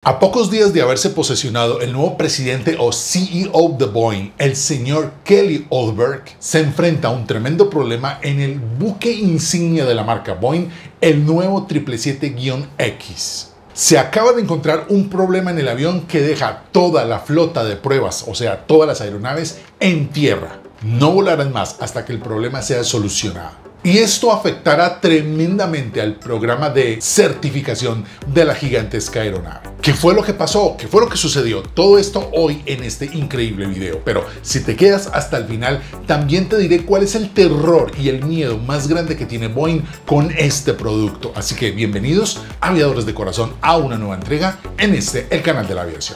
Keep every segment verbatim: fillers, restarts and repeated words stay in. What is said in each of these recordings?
A pocos días de haberse posesionado el nuevo presidente o C E O de Boeing, el señor Kelly Ortberg, se enfrenta a un tremendo problema en el buque insignia de la marca Boeing, el nuevo siete siete siete X. Se acaba de encontrar un problema en el avión que deja toda la flota de pruebas, o sea, todas las aeronaves, en tierra. No volarán más hasta que el problema sea solucionado. Y esto afectará tremendamente al programa de certificación de la gigantesca aeronave. ¿Qué fue lo que pasó? ¿Qué fue lo que sucedió? Todo esto hoy en este increíble video. Pero si te quedas hasta el final, también te diré cuál es el terror y el miedo más grande que tiene Boeing con este producto. Así que bienvenidos, aviadores de corazón, a una nueva entrega en este, el canal de la aviación.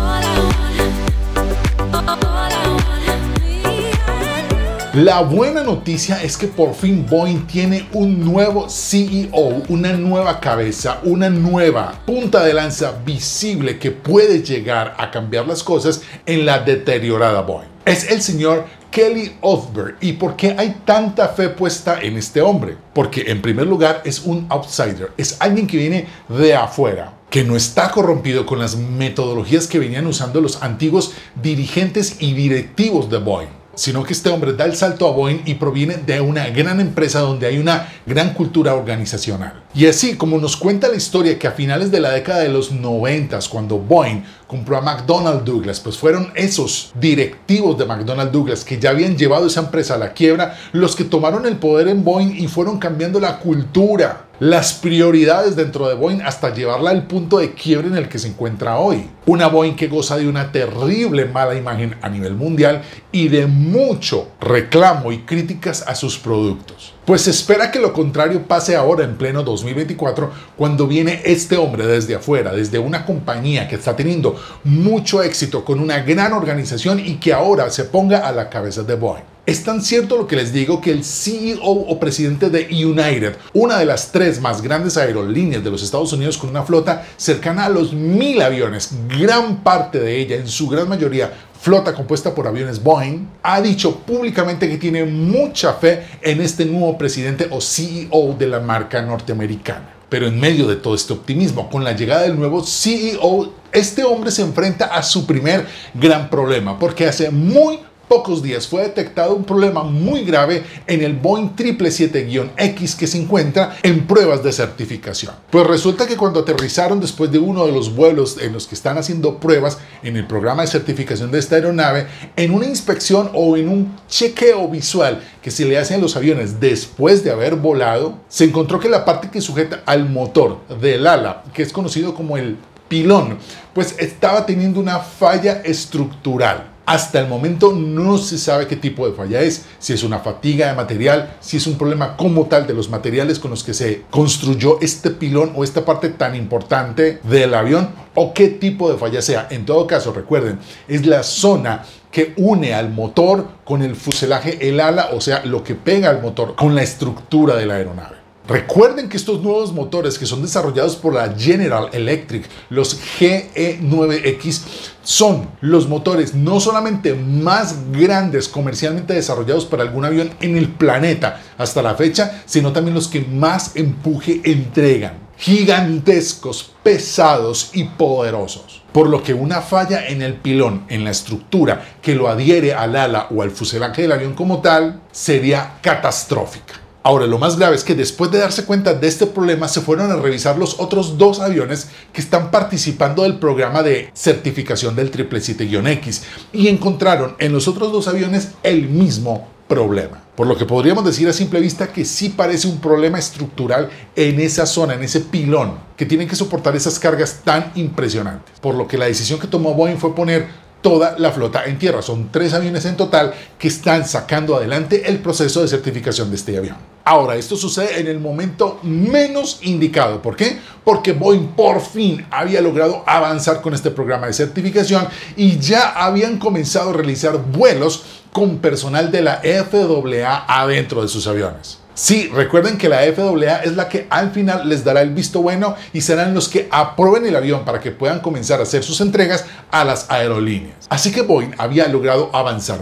La buena noticia es que por fin Boeing tiene un nuevo C E O, una nueva cabeza, una nueva punta de lanza visible que puede llegar a cambiar las cosas en la deteriorada Boeing. Es el señor Kelly Ortberg. ¿Y por qué hay tanta fe puesta en este hombre? Porque en primer lugar es un outsider, es alguien que viene de afuera, que no está corrompido con las metodologías que venían usando los antiguos dirigentes y directivos de Boeing, sino que este hombre da el salto a Boeing y proviene de una gran empresa donde hay una gran cultura organizacional. Y así como nos cuenta la historia que a finales de la década de los noventas, cuando Boeing compró a McDonnell Douglas, pues fueron esos directivos de McDonnell Douglas que ya habían llevado esa empresa a la quiebra, los que tomaron el poder en Boeing y fueron cambiando la cultura, las prioridades dentro de Boeing hasta llevarla al punto de quiebre en el que se encuentra hoy. Una Boeing que goza de una terrible mala imagen a nivel mundial y de mucho reclamo y críticas a sus productos. Pues se espera que lo contrario pase ahora en pleno dos mil veinticuatro, cuando viene este hombre desde afuera, desde una compañía que está teniendo mucho éxito con una gran organización y que ahora se ponga a la cabeza de Boeing. Es tan cierto lo que les digo que el C E O o presidente de United, una de las tres más grandes aerolíneas de los Estados Unidos con una flota cercana a los mil aviones, gran parte de ella, en su gran mayoría, flota compuesta por aviones Boeing, ha dicho públicamente que tiene mucha fe en este nuevo presidente o C E O de la marca norteamericana. Pero en medio de todo este optimismo, con la llegada del nuevo C E O, este hombre se enfrenta a su primer gran problema, porque hace muy pocos días fue detectado un problema muy grave en el Boeing siete siete siete X que se encuentra en pruebas de certificación. Pues resulta que cuando aterrizaron después de uno de los vuelos en los que están haciendo pruebas en el programa de certificación de esta aeronave, en una inspección o en un chequeo visual que se le hace a los aviones después de haber volado, se encontró que la parte que sujeta al motor del ala, que es conocido como el pilón, pues estaba teniendo una falla estructural. Hasta el momento no se sabe qué tipo de falla es, si es una fatiga de material, si es un problema como tal de los materiales con los que se construyó este pilón o esta parte tan importante del avión, o qué tipo de falla sea. En todo caso, recuerden, es la zona que une al motor con el fuselaje, el ala, o sea, lo que pega al motor con la estructura de la aeronave. Recuerden que estos nuevos motores que son desarrollados por la General Electric, los G E nueve X, son los motores no solamente más grandes comercialmente desarrollados para algún avión en el planeta hasta la fecha, sino también los que más empuje entregan. Gigantescos, pesados y poderosos. Por lo que una falla en el pilón, en la estructura que lo adhiere al ala o al fuselaje del avión como tal, sería catastrófica. Ahora, lo más grave es que después de darse cuenta de este problema, se fueron a revisar los otros dos aviones que están participando del programa de certificación del siete siete siete X y encontraron en los otros dos aviones el mismo problema. Por lo que podríamos decir a simple vista que sí parece un problema estructural en esa zona, en ese pilón, que tienen que soportar esas cargas tan impresionantes. Por lo que la decisión que tomó Boeing fue poner toda la flota en tierra. Son tres aviones en total que están sacando adelante el proceso de certificación de este avión. Ahora, esto sucede en el momento menos indicado. ¿Por qué? Porque Boeing por fin había logrado avanzar con este programa de certificación y ya habían comenzado a realizar vuelos con personal de la F A A adentro de sus aviones. Sí, recuerden que la F A A es la que al final les dará el visto bueno y serán los que aprueben el avión para que puedan comenzar a hacer sus entregas a las aerolíneas. Así que Boeing había logrado avanzar mucho.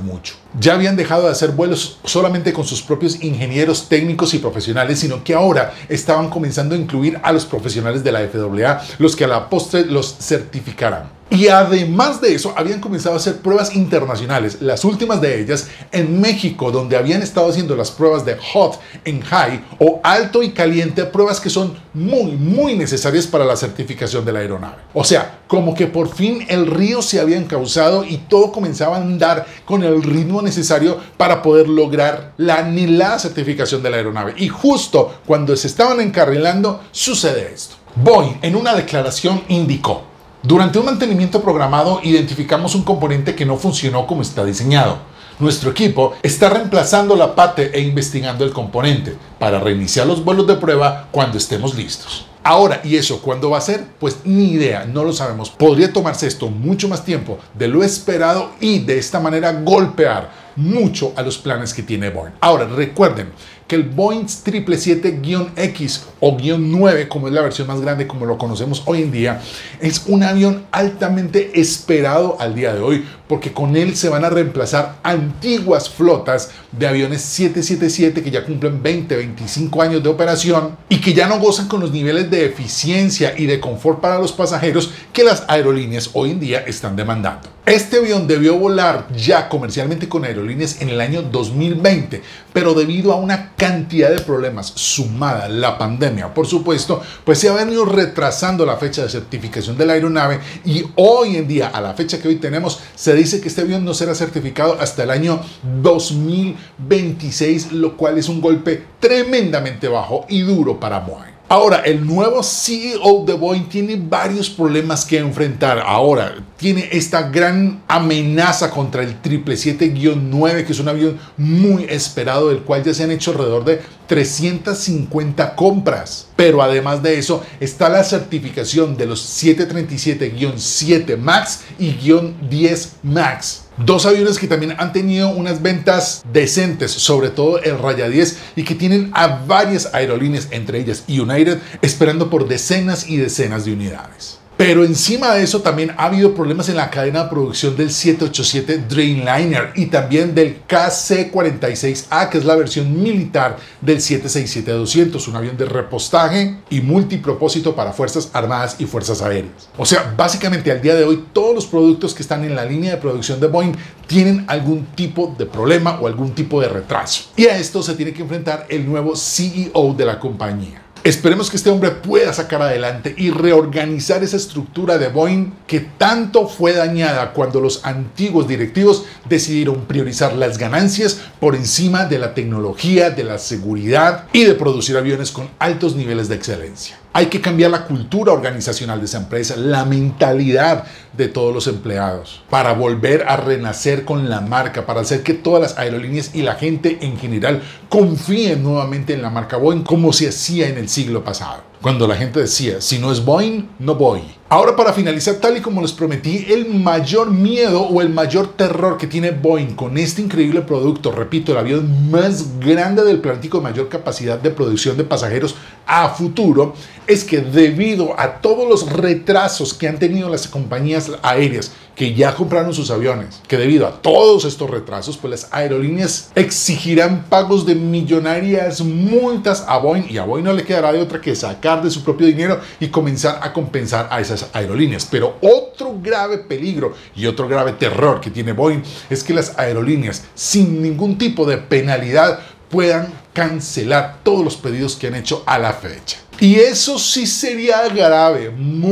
Ya habían dejado de hacer vuelos solamente con sus propios ingenieros técnicos y profesionales, sino que ahora estaban comenzando a incluir a los profesionales de la F A A, los que a la postre los certificarán. Y además de eso, habían comenzado a hacer pruebas internacionales, las últimas de ellas en México, donde habían estado haciendo las pruebas de hot and high o alto y caliente, pruebas que son muy, muy necesarias para la certificación de la aeronave. O sea, como que por fin el río se había encauzado y todo comenzaba a andar con el ritmo necesario para poder lograr la anhelada certificación de la aeronave. Y justo cuando se estaban encarrilando, sucede esto. Boeing, en una declaración, indicó: durante un mantenimiento programado identificamos un componente que no funcionó como está diseñado. Nuestro equipo está reemplazando la parte e investigando el componente para reiniciar los vuelos de prueba cuando estemos listos. Ahora, ¿y eso cuándo va a ser? Pues ni idea, no lo sabemos. Podría tomarse esto mucho más tiempo de lo esperado y de esta manera golpear mucho a los planes que tiene Boeing. Ahora, recuerden que el Boeing siete siete siete X o nueve, como es la versión más grande, como lo conocemos hoy en día, es un avión altamente esperado al día de hoy, porque con él se van a reemplazar antiguas flotas de aviones siete siete siete que ya cumplen veinte, veinticinco años de operación y que ya no gozan con los niveles de eficiencia y de confort para los pasajeros que las aerolíneas hoy en día están demandando. Este avión debió volar ya comercialmente con aerolíneas en el año dos mil veinte, pero debido a una cantidad de problemas sumada la pandemia, por supuesto, pues se ha venido retrasando la fecha de certificación de la aeronave y hoy en día, a la fecha que hoy tenemos, se dice que este avión no será certificado hasta el año dos mil veintiséis, lo cual es un golpe tremendamente bajo y duro para Boeing. Ahora, el nuevo C E O de Boeing tiene varios problemas que enfrentar. Ahora, tiene esta gran amenaza contra el siete siete siete nueve, que es un avión muy esperado, del cual ya se han hecho alrededor de trescientas cincuenta compras. Pero además de eso, está la certificación de los siete treinta y siete siete MAX y diez MAX. Dos aviones que también han tenido unas ventas decentes, sobre todo el Raya diez, y que tienen a varias aerolíneas, entre ellas United, esperando por decenas y decenas de unidades. Pero encima de eso también ha habido problemas en la cadena de producción del siete ochenta y siete Dreamliner y también del K C cuarenta y seis A, que es la versión militar del siete sesenta y siete doscientos, un avión de repostaje y multipropósito para Fuerzas Armadas y Fuerzas Aéreas. O sea, básicamente al día de hoy todos los productos que están en la línea de producción de Boeing tienen algún tipo de problema o algún tipo de retraso. Y a esto se tiene que enfrentar el nuevo C E O de la compañía. Esperemos que este hombre pueda sacar adelante y reorganizar esa estructura de Boeing que tanto fue dañada cuando los antiguos directivos decidieron priorizar las ganancias por encima de la tecnología, de la seguridad y de producir aviones con altos niveles de excelencia. Hay que cambiar la cultura organizacional de esa empresa, la mentalidad de todos los empleados, para volver a renacer con la marca, para hacer que todas las aerolíneas y la gente en general confíen nuevamente en la marca Boeing como se hacía en el siglo pasado, cuando la gente decía, si no es Boeing, no voy. Ahora, para finalizar, tal y como les prometí, el mayor miedo o el mayor terror que tiene Boeing con este increíble producto, repito, el avión más grande del planeta con mayor capacidad de producción de pasajeros a futuro, es que debido a todos los retrasos que han tenido las compañías aéreas que ya compraron sus aviones, que debido a todos estos retrasos, pues las aerolíneas exigirán pagos de millonarias multas a Boeing, y a Boeing no le quedará de otra que sacar de su propio dinero y comenzar a compensar a esas aerolíneas. Pero otro grave peligro y otro grave terror que tiene Boeing es que las aerolíneas, sin ningún tipo de penalidad, puedan cancelar todos los pedidos que han hecho a la fecha. Y eso sí sería grave,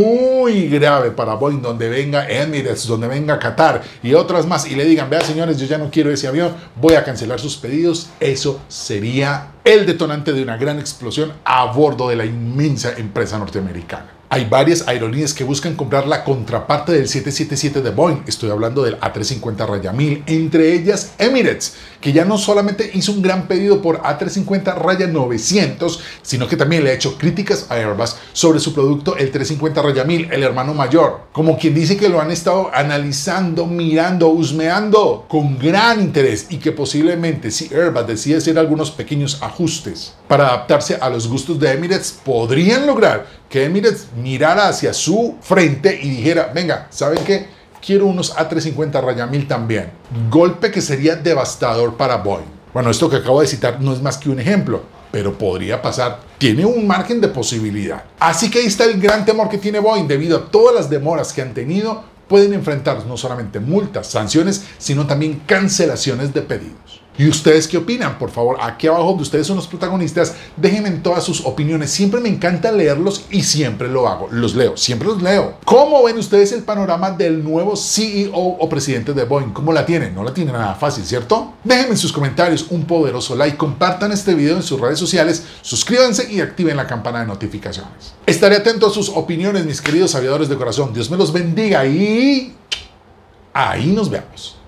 muy grave para Boeing, donde venga Emirates, donde venga Qatar y otras más y le digan, vea señores, yo ya no quiero ese avión, voy a cancelar sus pedidos. Eso sería el detonante de una gran explosión a bordo de la inmensa empresa norteamericana. Hay varias aerolíneas que buscan comprar la contraparte del siete siete siete de Boeing. Estoy hablando del A trescientos cincuenta Raya mil, entre ellas Emirates, que ya no solamente hizo un gran pedido por A trescientos cincuenta Raya novecientos, sino que también le ha hecho críticas a Airbus sobre su producto, el trescientos cincuenta Raya mil, el hermano mayor. Como quien dice que lo han estado analizando, mirando, husmeando con gran interés, y que posiblemente si Airbus decide hacer algunos pequeños ajustes para adaptarse a los gustos de Emirates, podrían lograr que Emirates mirara hacia su frente y dijera, venga, ¿saben qué? quiero unos A trescientos cincuenta raya mil también. Golpe que sería devastador para Boeing. Bueno, esto que acabo de citar no es más que un ejemplo, pero podría pasar. Tiene un margen de posibilidad. Así que ahí está el gran temor que tiene Boeing. Debido a todas las demoras que han tenido, pueden enfrentar no solamente multas, sanciones, sino también cancelaciones de pedidos. ¿Y ustedes qué opinan? Por favor, aquí abajo donde ustedes son los protagonistas, déjenme todas sus opiniones. Siempre me encanta leerlos y siempre lo hago. Los leo, siempre los leo. ¿Cómo ven ustedes el panorama del nuevo C E O o presidente de Boeing? ¿Cómo la tienen? No la tienen nada fácil, ¿cierto? Déjenme en sus comentarios un poderoso like, compartan este video en sus redes sociales, suscríbanse y activen la campana de notificaciones. Estaré atento a sus opiniones, mis queridos aviadores de corazón. Dios me los bendiga y ahí nos vemos.